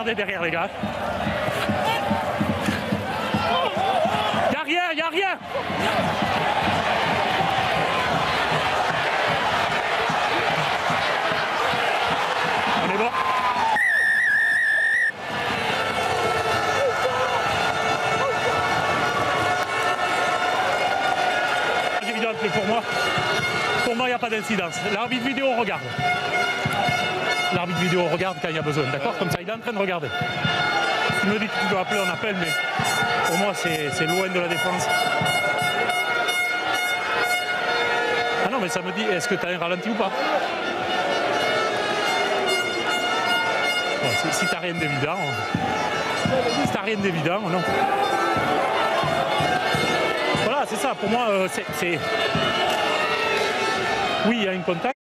regardez derrière les gars. Y a rien. On est bon. Évidente, mais pour moi, il n'y a pas d'incidence. L'arbitre vidéo regarde. L'arbitre vidéo regarde quand il y a besoin, d'accord? Comme ça, il est en train de regarder. Il me dit que tu dois appeler, on appelle, mais pour moi, c'est loin de la défense. Ah non, mais ça me dit, est-ce que tu as un ralenti ou pas? Bon, si tu n'as rien d'évident, non. Voilà, c'est ça. Pour moi, c'est... Oui, il y a un contact.